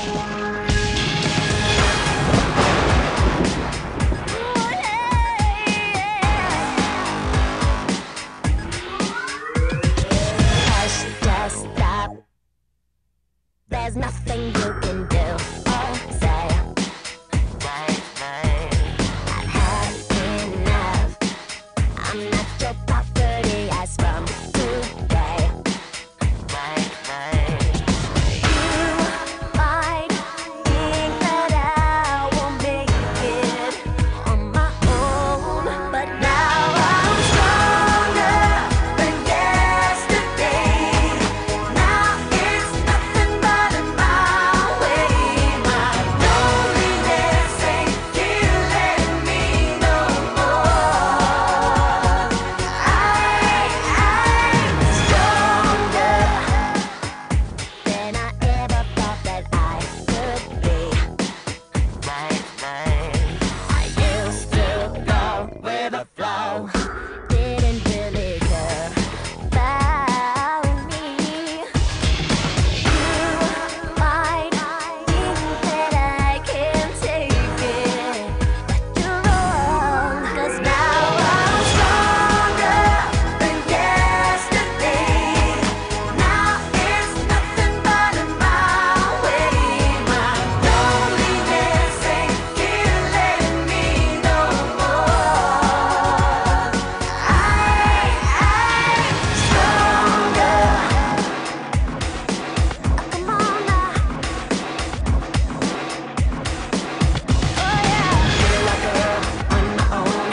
Hush, just stop. There's nothing you can do or say. I've had enough. I'm not your property as from today. You might think that I won't make it on my own, but now I'm stronger than yesterday. Now it's nothing but my way. My loneliness ain't killing me no more. I'm stronger than I ever thought that I could be. I used to go with the flow, didn't really care about me. You might think that I can take it, but you're wrong. 'Cause now I'm stronger than yesterday. Now it's nothing but my way. My loneliness ain't killing me no more. I'm stronger. Come on now. Oh yeah. Feel like a girl on my own.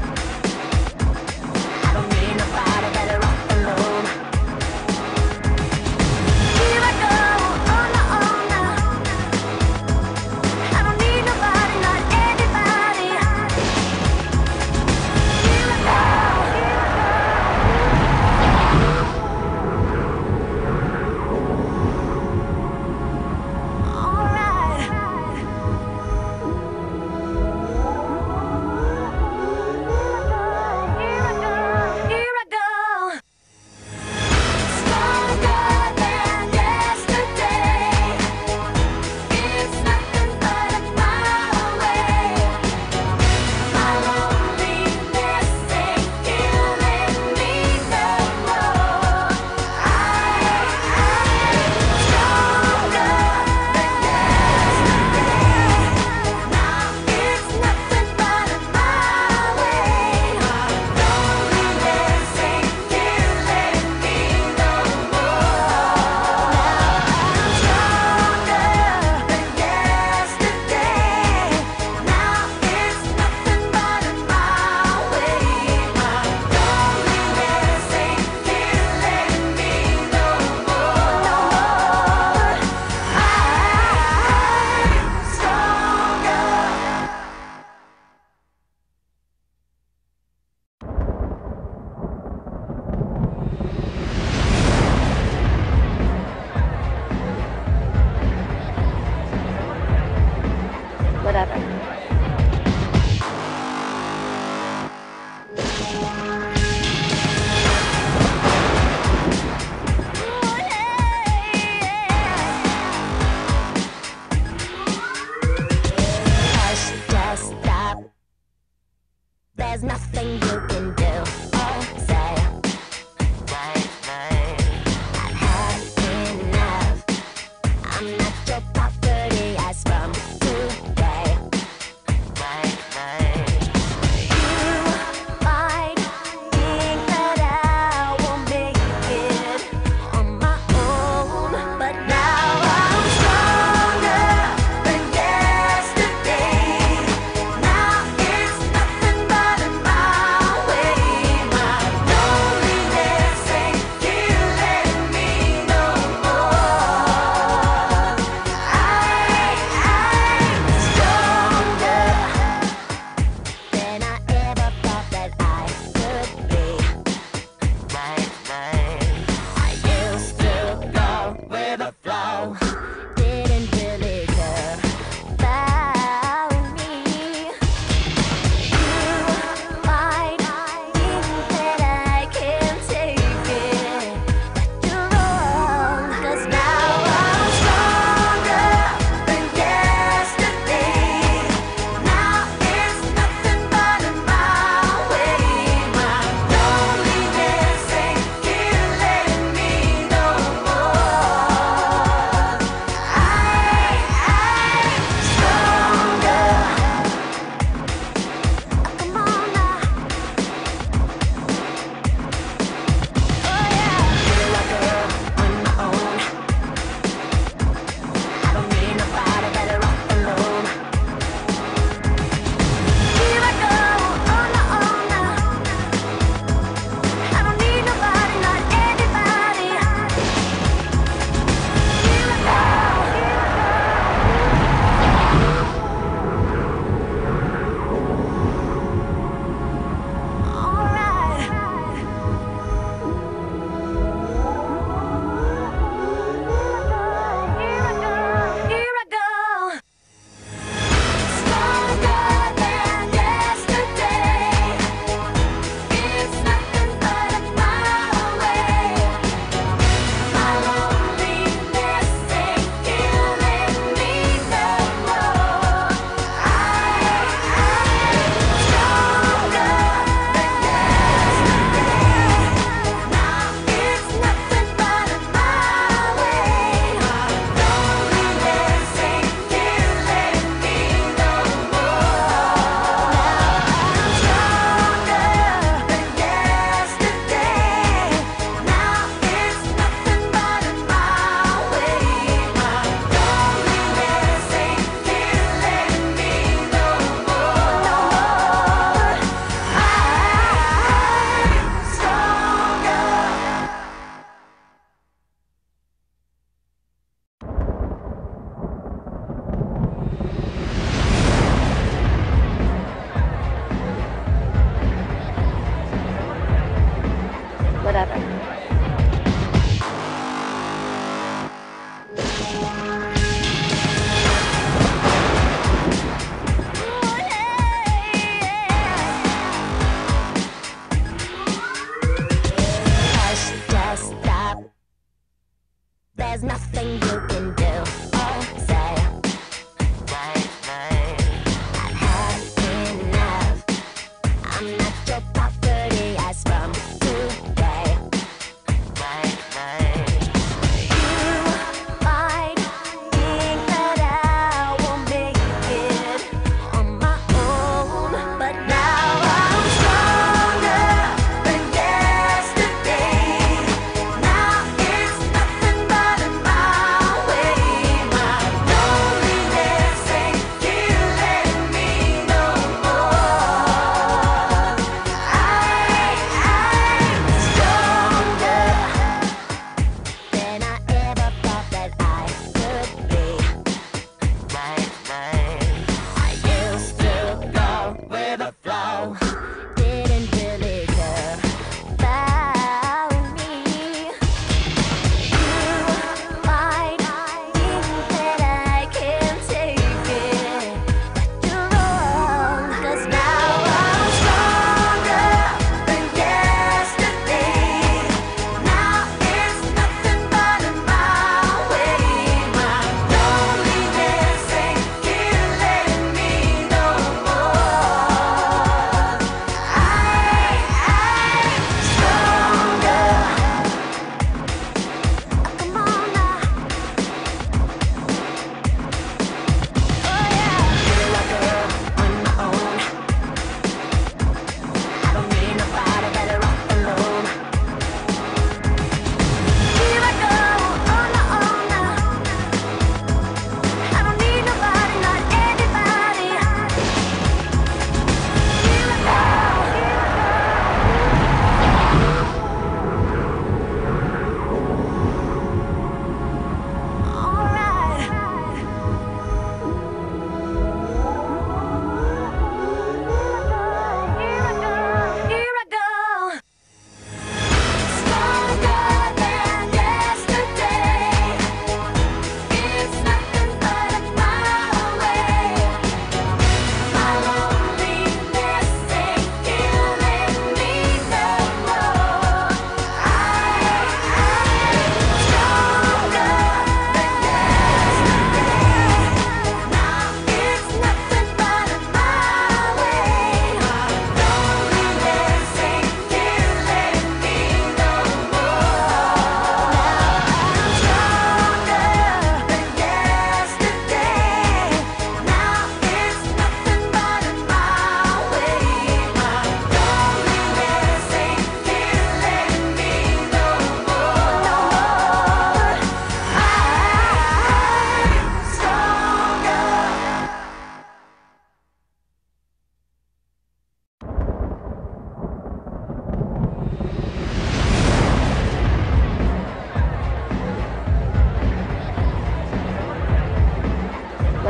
I don't need nobody, better off alone. Here I go on my own now. I don't need nobody, not anybody. Here I go. All right. Here I go. Stronger than yesterday. It's nothing but my way. My loneliness ain't killing me no more. I'm stronger than yesterday. Now it's nothing but my way. My loneliness ain't killing me no more. I'm stronger than yesterday. Now it's nothing but my way. My loneliness ain't killing me no more. I'm stronger. Whatever. Hush, just stop. There's nothing you can do or say. I've had enough. I'm not your property as from today. You might think that I won't make it on my own, but now I'm stronger than yesterday. Now it's nothing but my way. My loneliness ain't killing me no more. I'm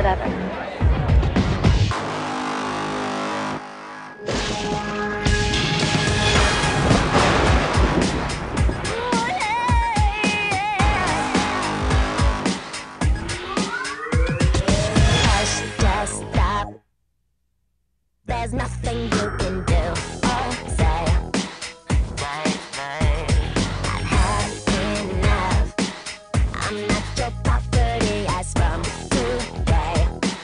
whatever. Hush, just stop. There's nothing you can do or say. I've had enough. I'm not your property as from today.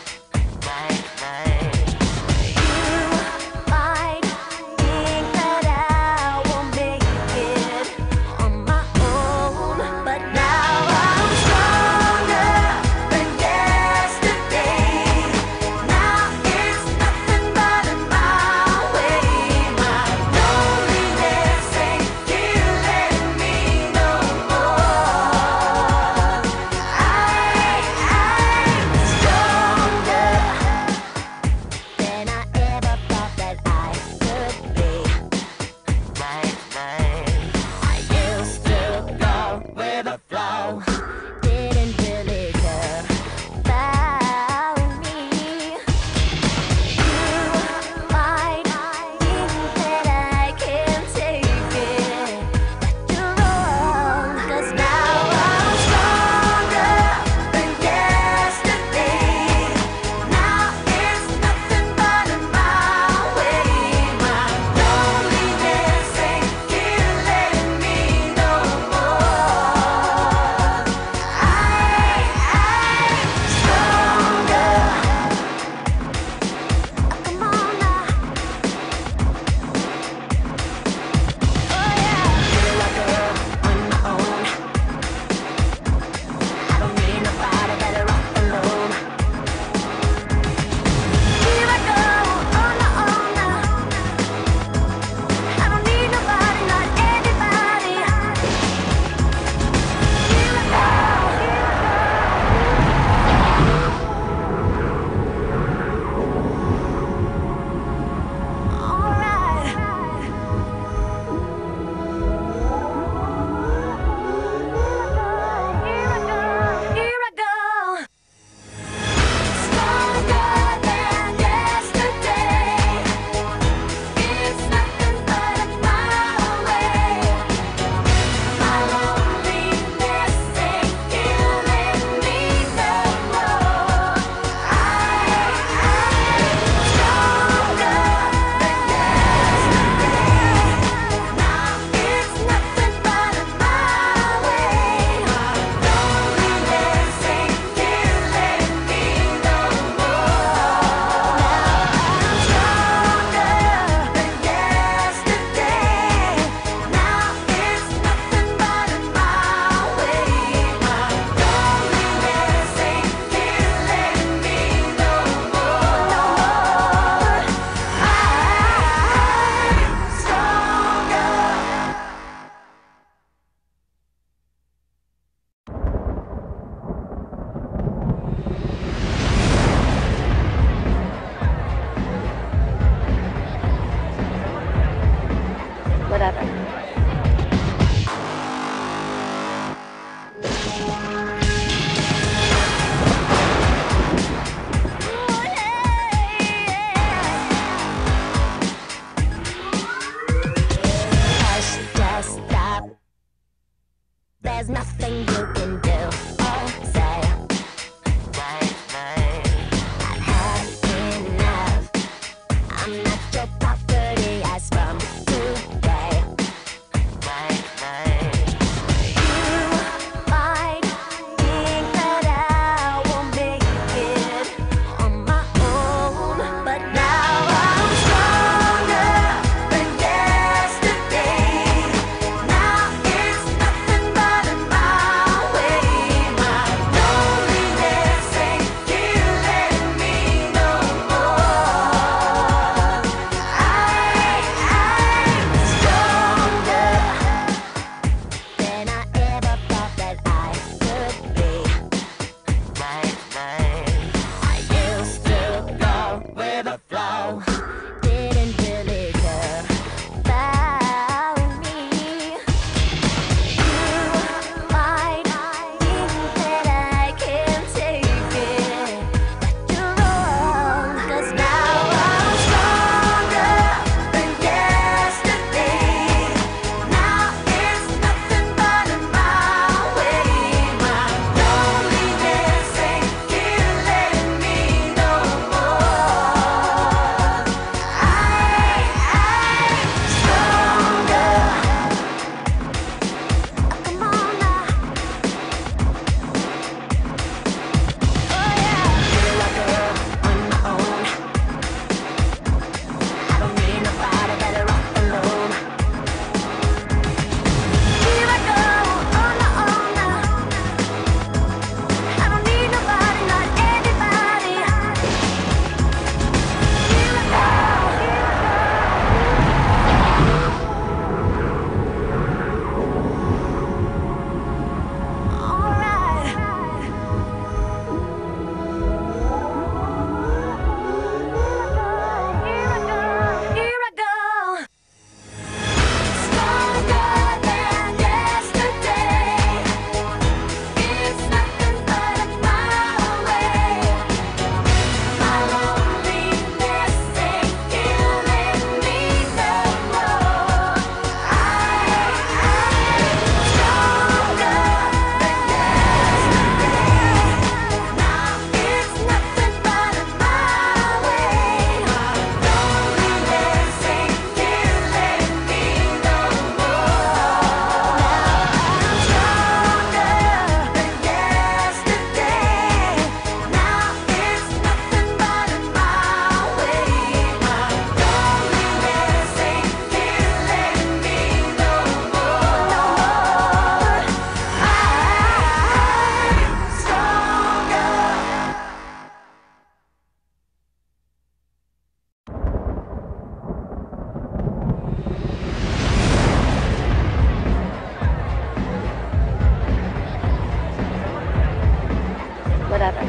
whatever.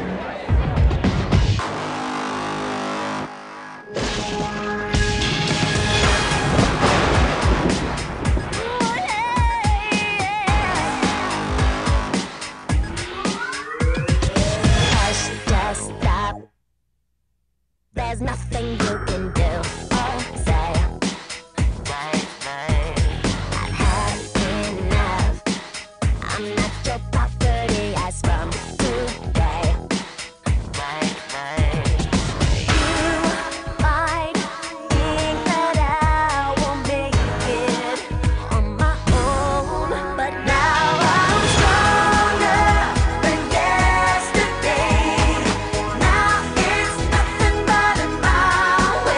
Hush, just stop. There's nothing you can do or say. I've had enough. I'm not your property as from today. You might think that I won't make it on my own, but now I'm stronger than yesterday. Now it's nothing but a mountain.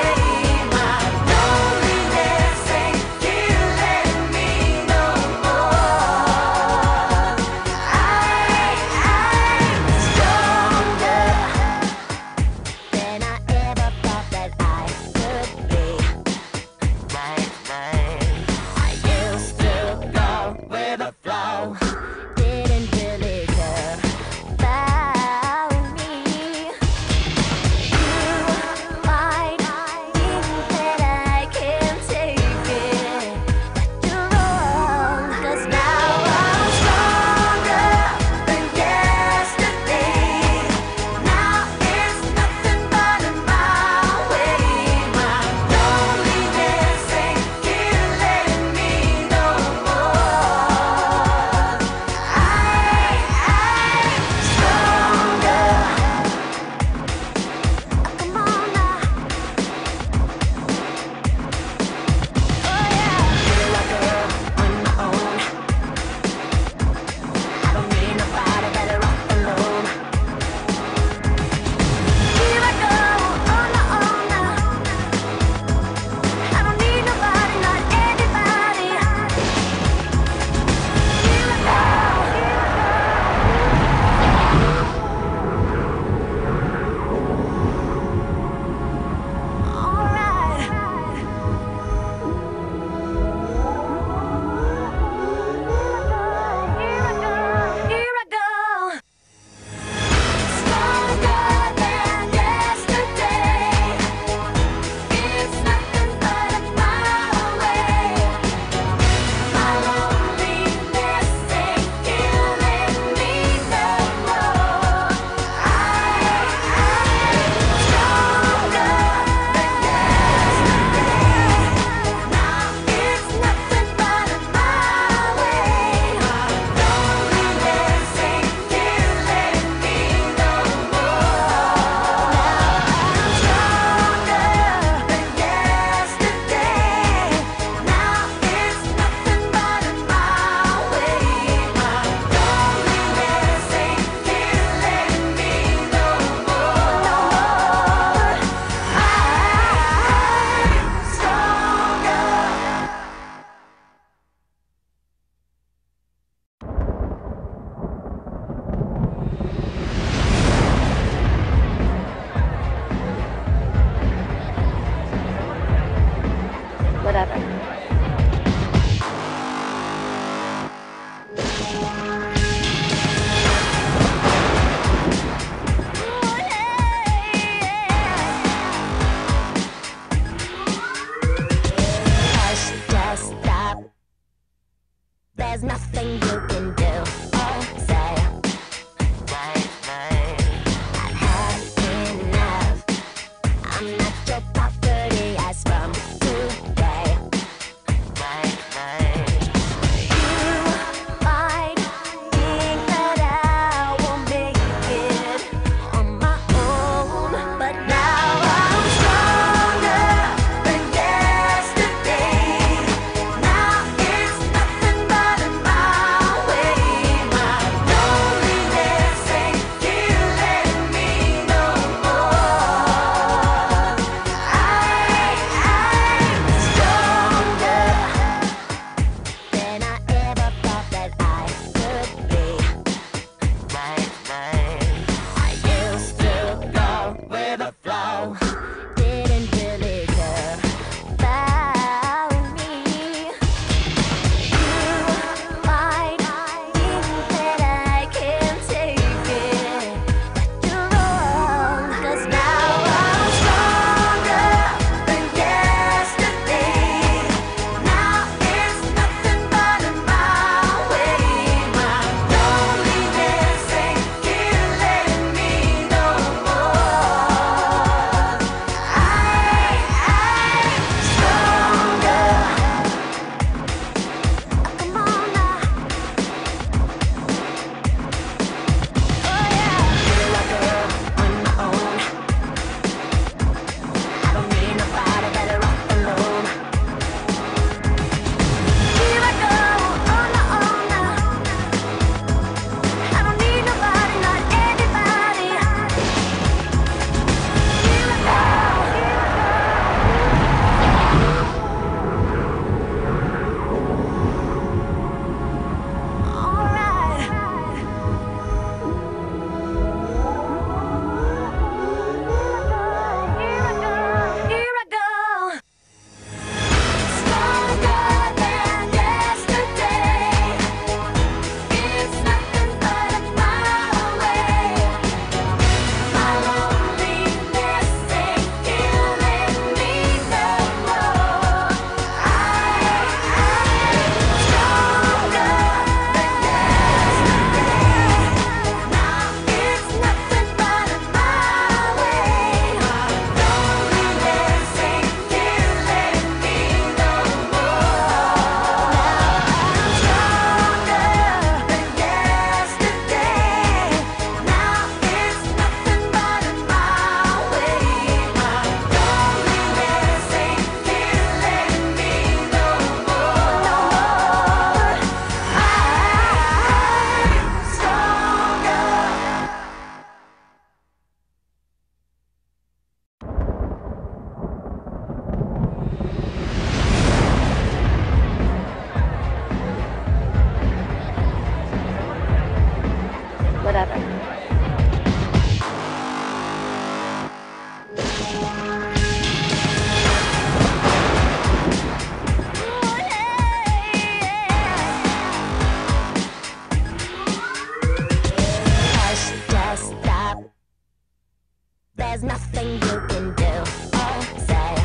There's nothing you can do or say.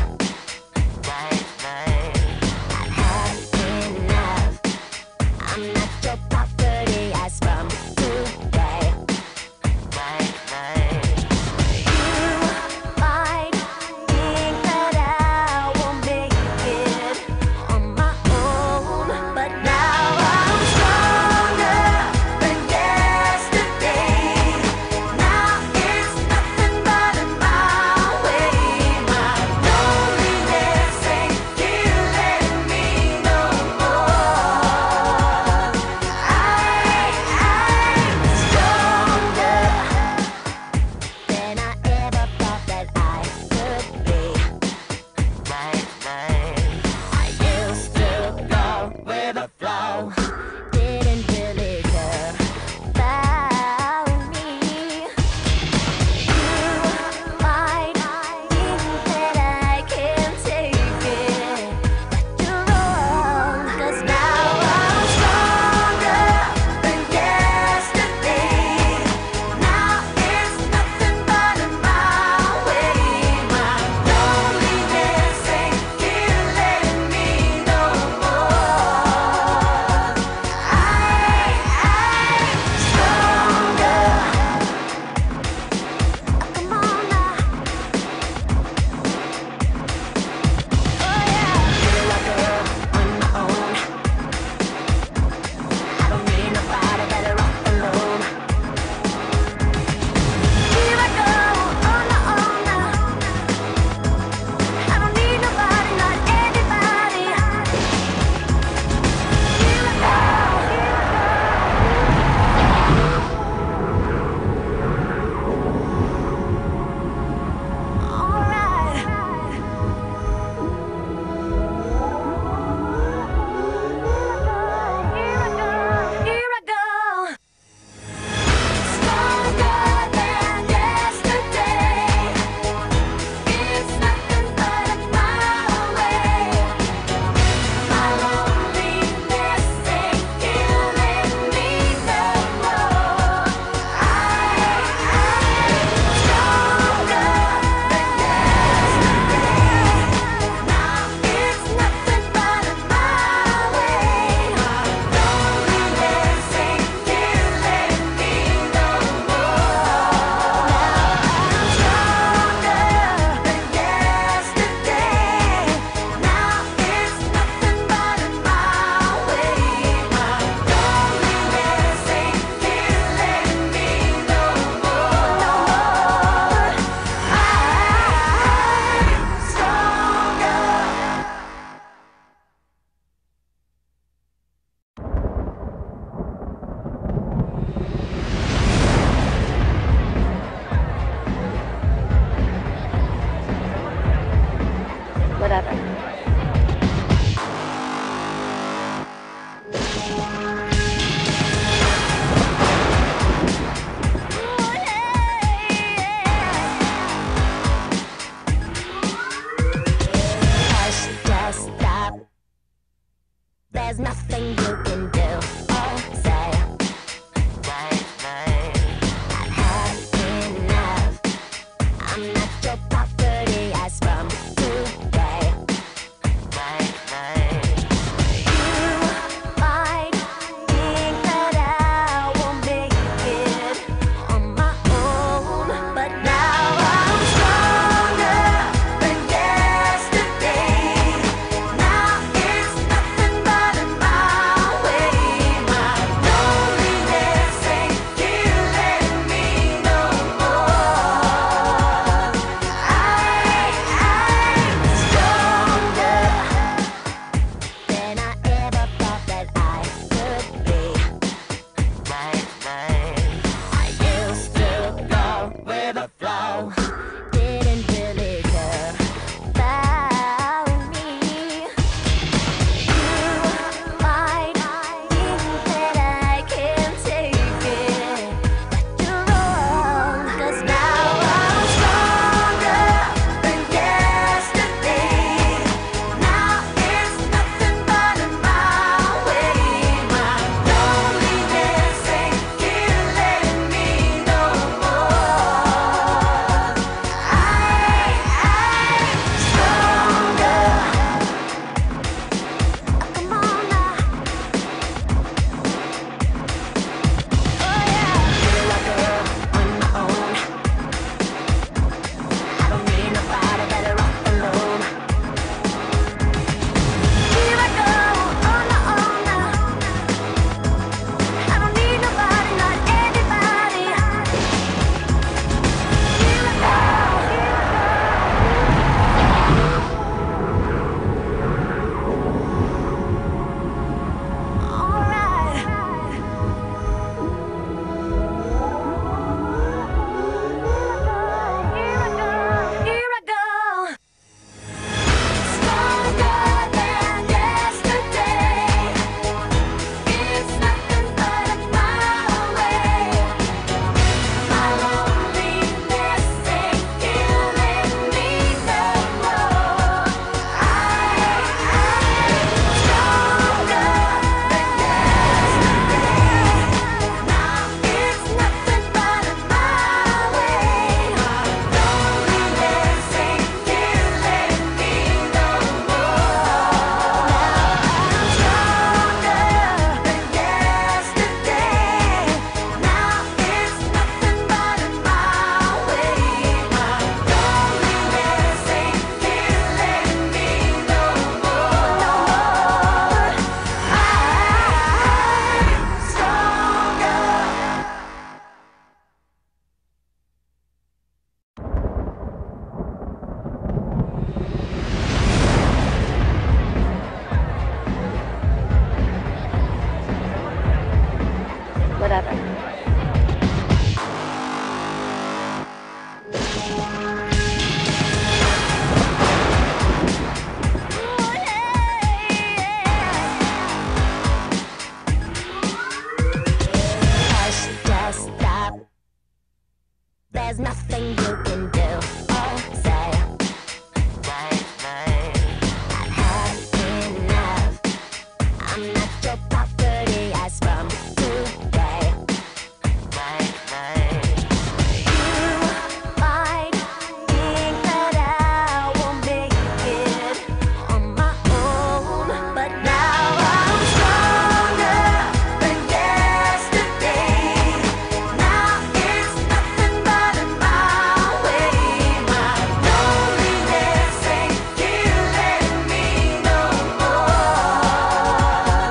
I've had enough. I'm not your property as from today. You might think that I won't make it on my own, but now I'm stronger than yesterday. Now it's nothing but my way. My loneliness ain't killing me no more. I'm stronger than I ever thought that I could be. I used to go with the flow, didn't really care about me. You might think that I can take it, but you're wrong. 'Cause now I'm stronger than yesterday. Now it's nothing but my way. My loneliness ain't killing me no more. I'm stronger. Come on now. Oh yeah. Feel like a girl on my own. I don't need nobody, better off alone. Here I go on my own now. I don't need nobody, not anybody. Here I go. All right. Here I go. Stronger than yesterday. It's nothing but my way. My loneliness ain't killing me no more. I'm stronger than yesterday. Now it's nothing but my way. My loneliness ain't killing me no more. I'm stronger than yesterday. Now it's nothing but my way. My loneliness ain't killing me no more. I'm stronger. Whatever. Hush, just stop. There's nothing you can do or say. I've had enough. I'm not your property as from today. You might think that I won't make it on my own, but now I'm stronger than yesterday. Now it's nothing but my way. My loneliness ain't killing me no more. I'm stronger than I ever thought that I could be. I used to go with the flow, didn't really care about me. You might think that I can take it, but you're wrong. 'Cause now I'm stronger than yesterday. Now it's nothing but my way. My loneliness ain't killing me no more. Hush, just stop. There's nothing you can do or say. I've had enough. I'm not your property as from today. You might think that I won't make it on my own, but now I'm stronger than yesterday. Now it's nothing but my way. My loneliness ain't killing me no more.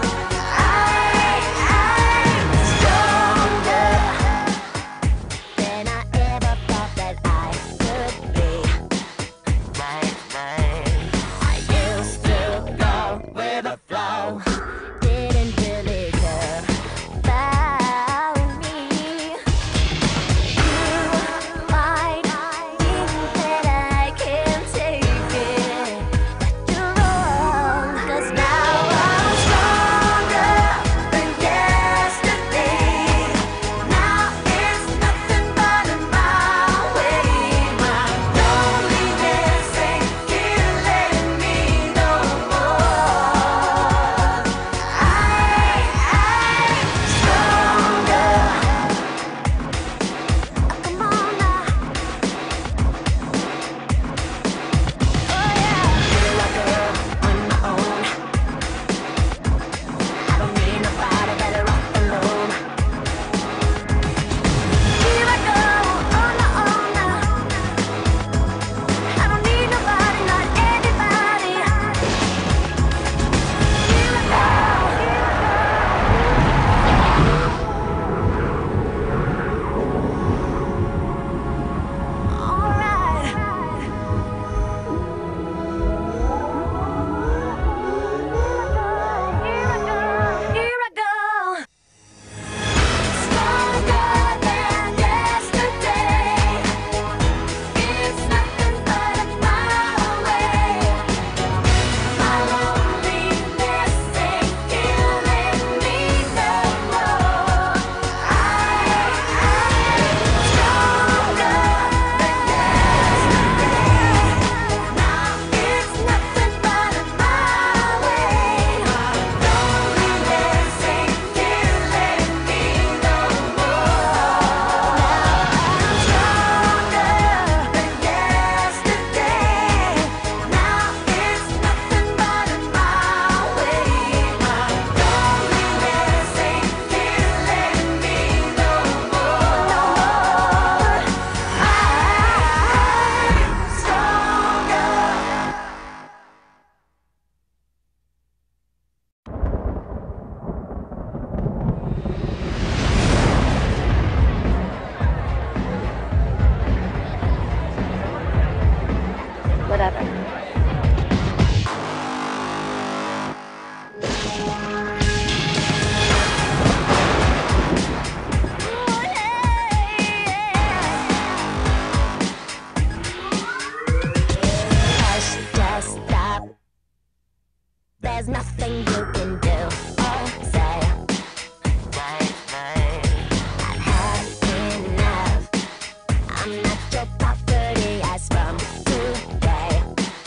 I'm stronger than I ever thought that I could be. I used to go with the flow, didn't really care about me. You might think that I can take it, but you're wrong. 'Cause now I'm stronger than yesterday. Now it's nothing but my way. My loneliness ain't killing me no more. I'm stronger. Come on now. Oh yeah. Feel like a girl on my own. I don't need nobody, better off alone. Here I go on my own now. I don't need nobody, not anybody. Here I go. All right. Here I go. Stronger than yesterday. It's nothing but my way. My loneliness ain't killing me no more. I'm stronger than yesterday. Now it's nothing but my way. My loneliness ain't killing me no more. I'm stronger than yesterday. Now it's nothing but my way. My loneliness ain't killing me no more. I'm stronger. Whatever. Hush, just stop. There's nothing you can do or say. I've had enough. I'm not your property as from today.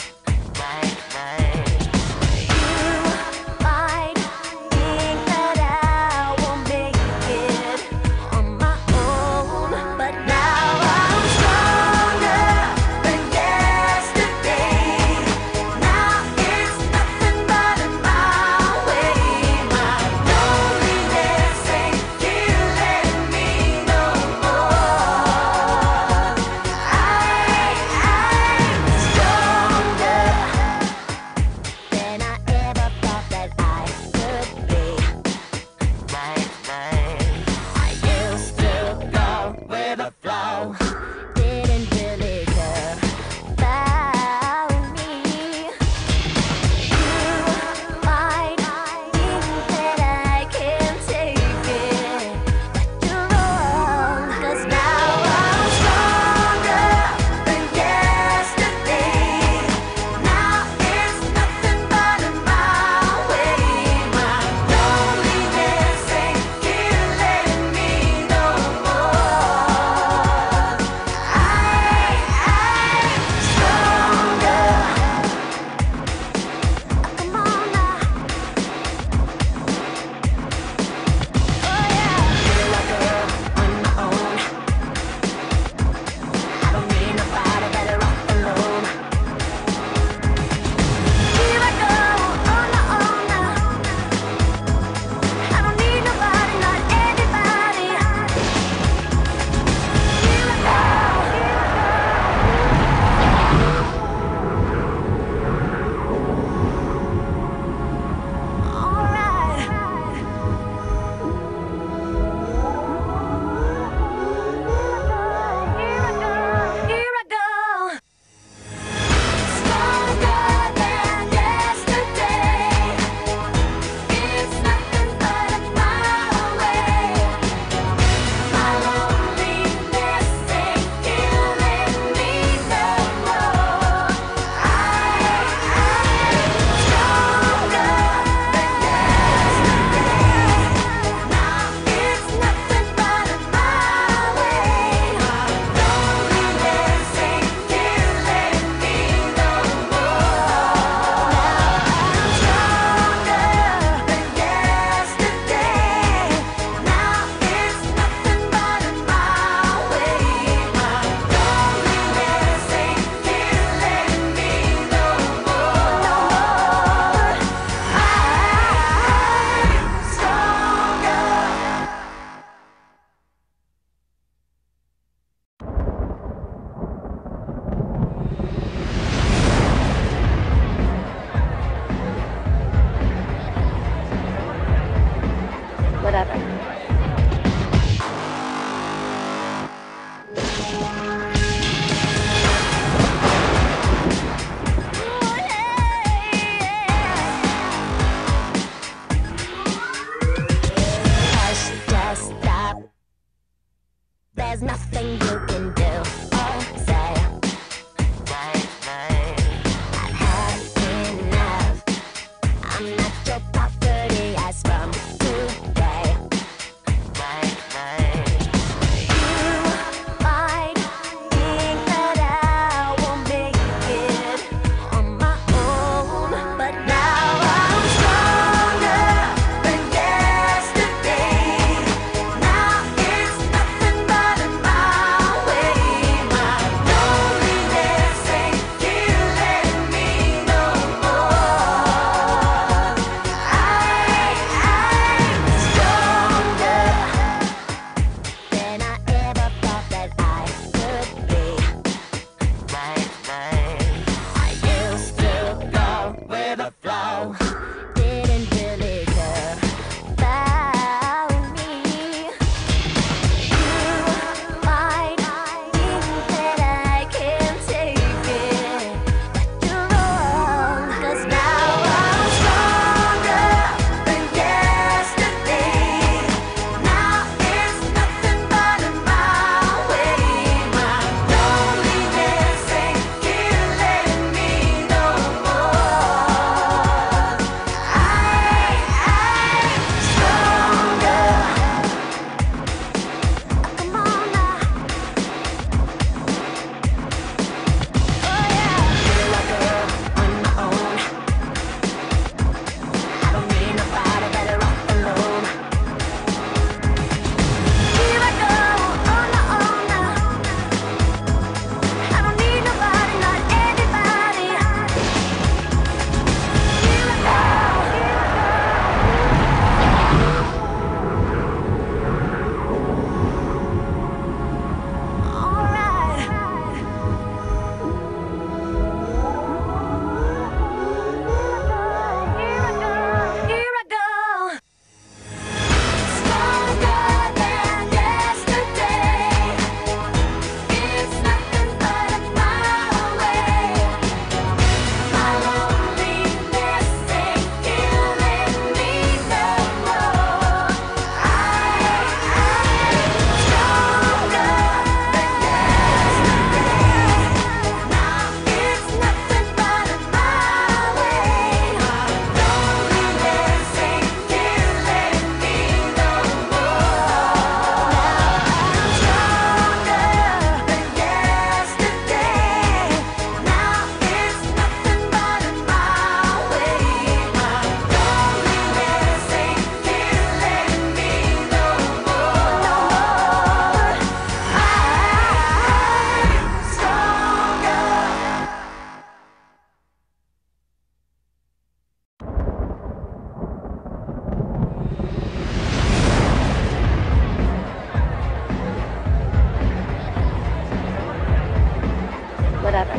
whatever.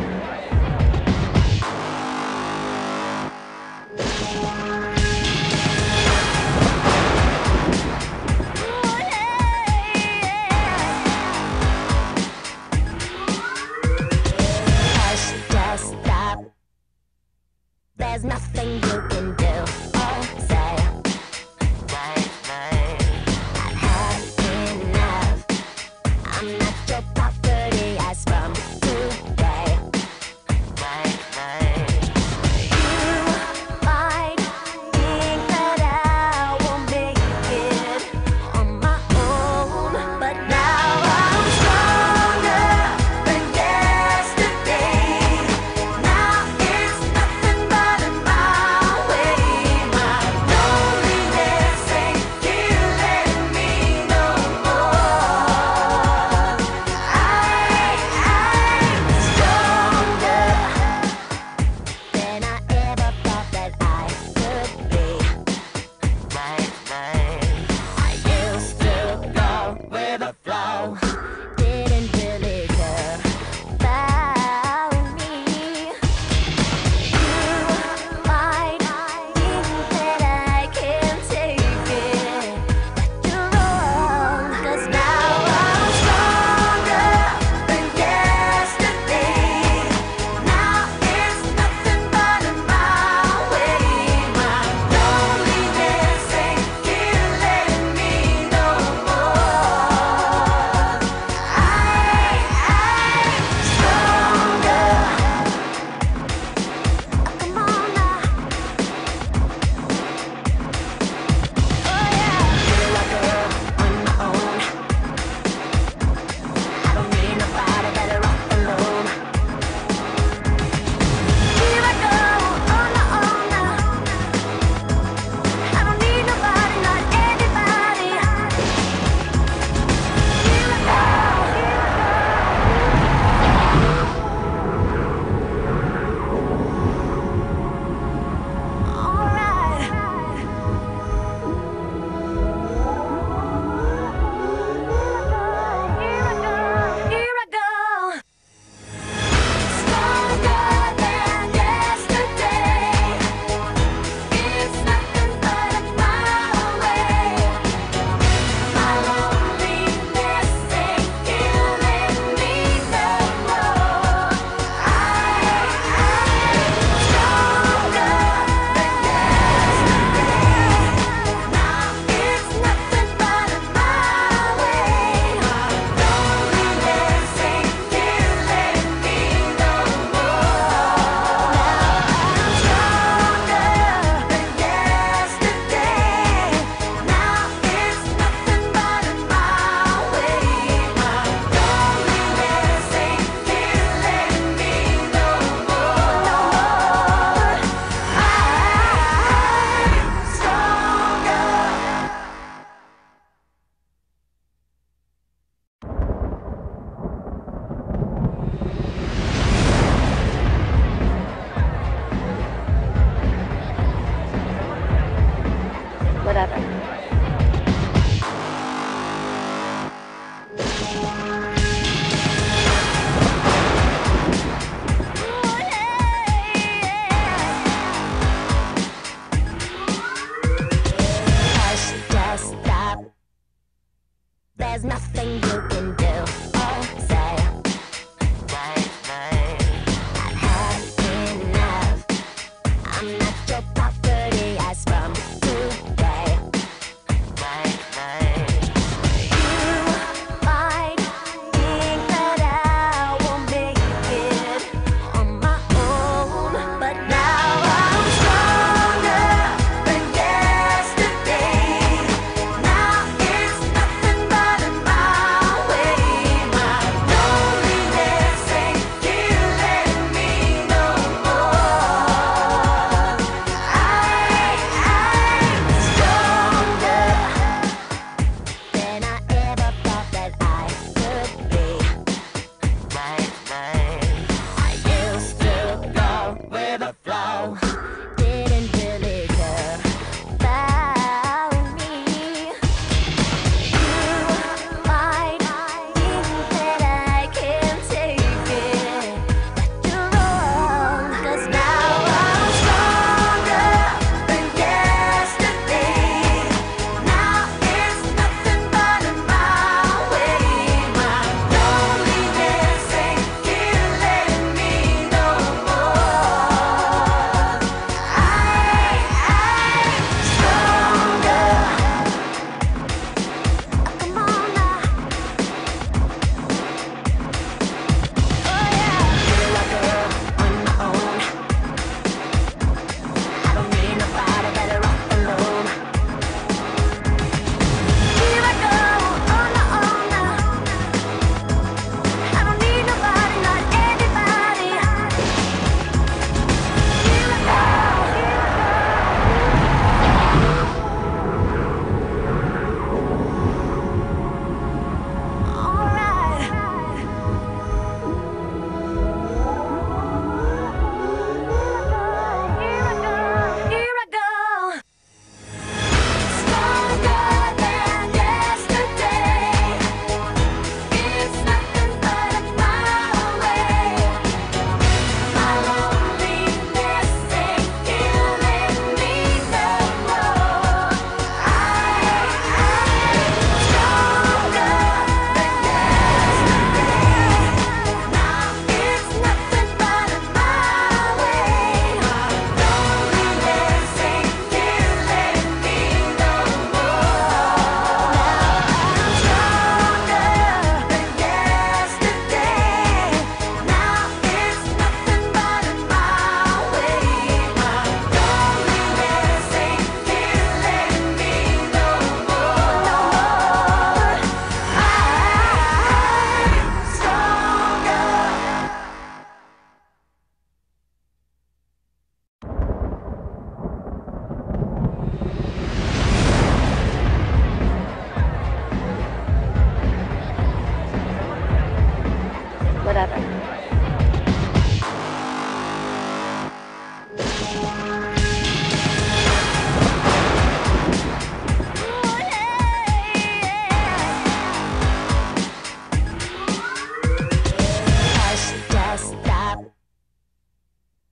Hush, just stop. There's nothing you can do or say. I've had enough. I'm not your property as from today.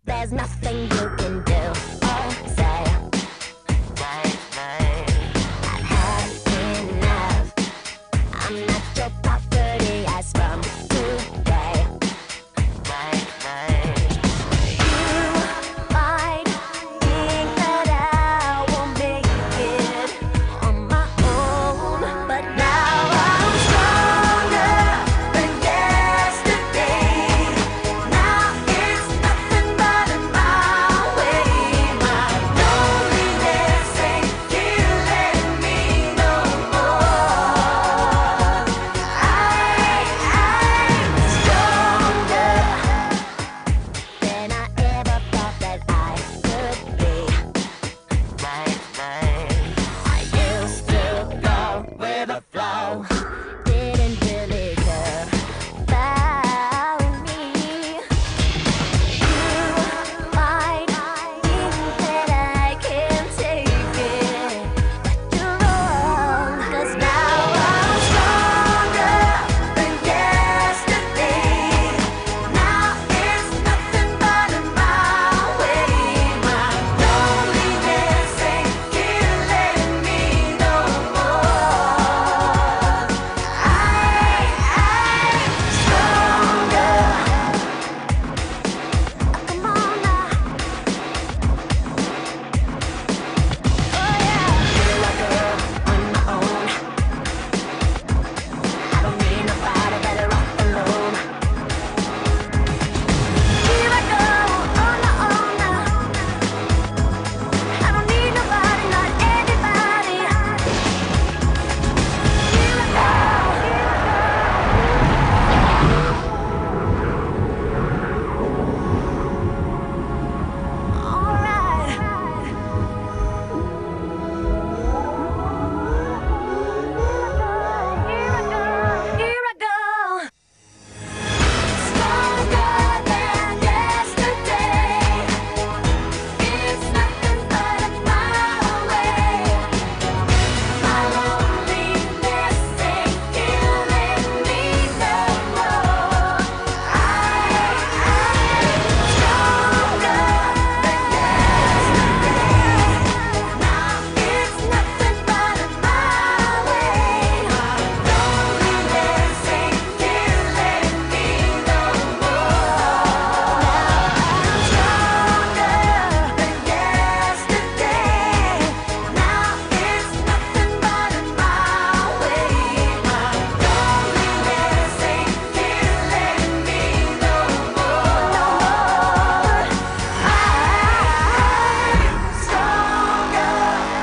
There's nothing you can do or say. I've had enough. I'm not your property as from today. You might think that I won't make it on my own, but now I'm stronger than yesterday. Now it's nothing but my way. My loneliness ain't killing me no more. I'm stronger than I ever thought that I could be. I used to go with the flow, didn't really care about me. You might think that I can take it, but you're wrong. 'Cause now I'm stronger than yesterday. Now it's nothing but my way. My loneliness ain't killing me no more. I'm stronger. Come on now. Oh yeah. Feel like a girl on my own. I don't need nobody, better off alone. Here I go on my own now. I don't need nobody, not anybody. Here I go. All right. Here I go. Stronger than yesterday. It's nothing but my way. My loneliness ain't killing me no more. I'm stronger than yesterday. Now it's nothing but my way. My loneliness ain't killing me no more. I'm stronger than yesterday. Now it's nothing but my way. My loneliness ain't killing me no more. I'm stronger.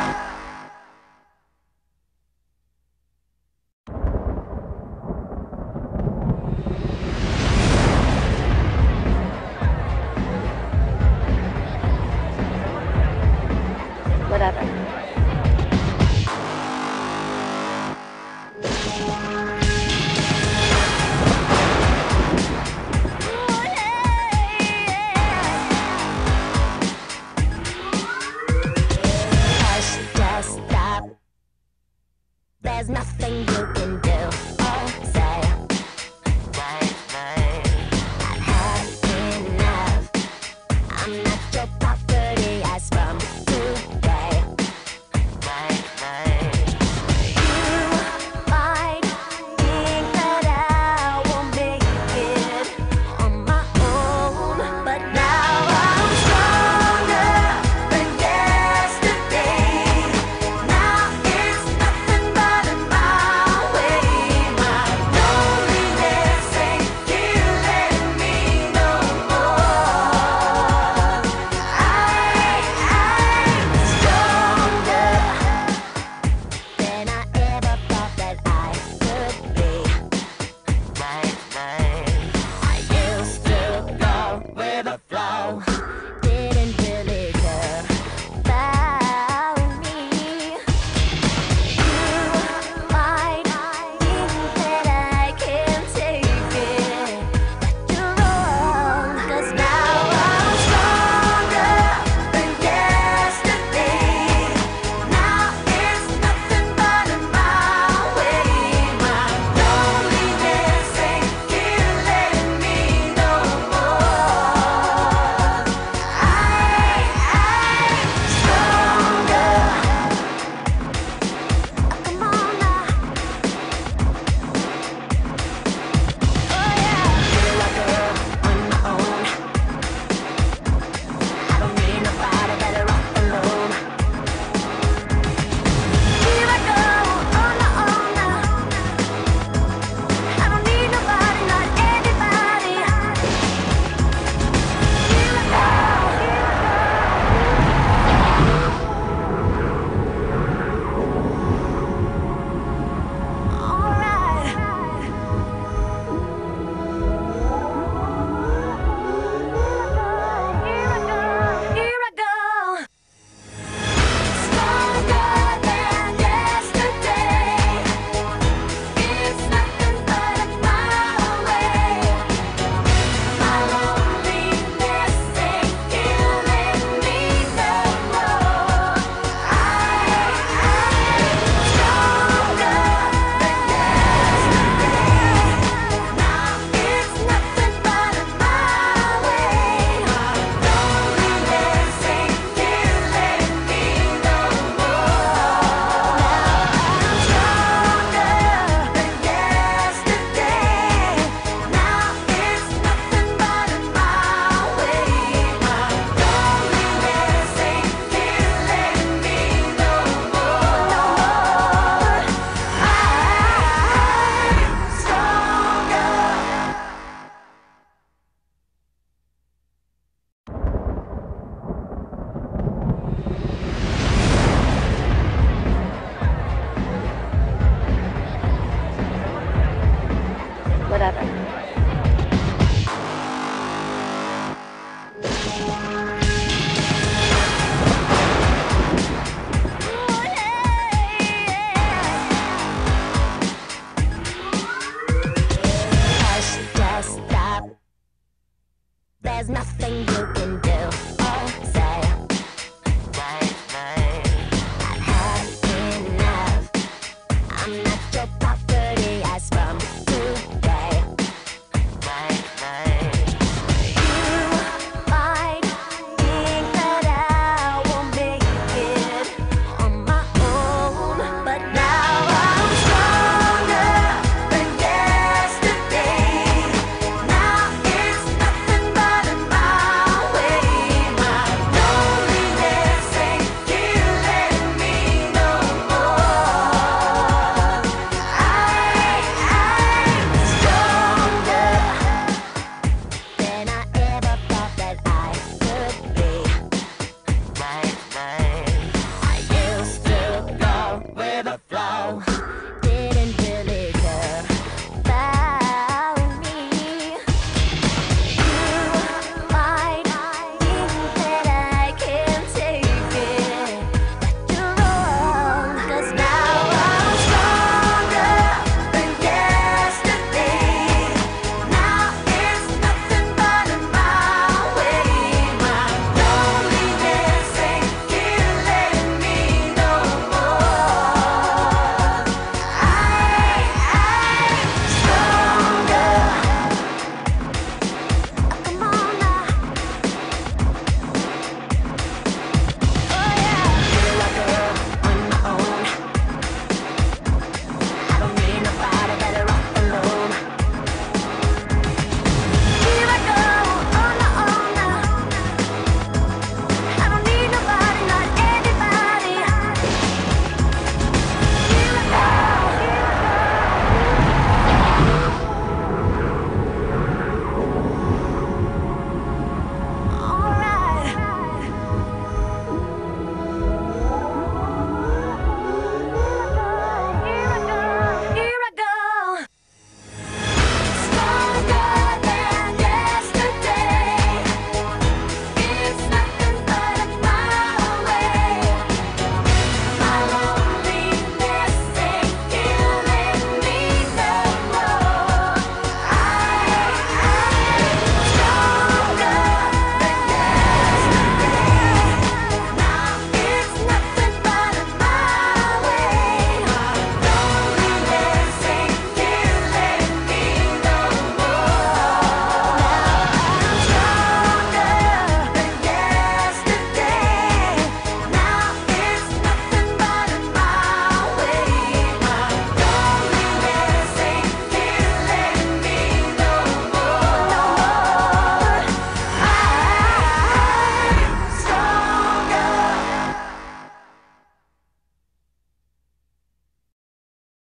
Whatever. Hush, just stop. There's nothing you can do or say. I've had enough. I'm not your property as from today. You might think that I won't make it on my own, but now I'm stronger than yesterday. Now it's nothing but my way. My loneliness ain't killing me no more. I'm stronger than I ever thought that I could be. I used to go with the flow, didn't really care about me. You might think that I can take it, but you're wrong. 'Cause now I'm stronger than yesterday. Now it's nothing but my way. My loneliness ain't killing me no more. Hush, just stop. There's nothing you can do.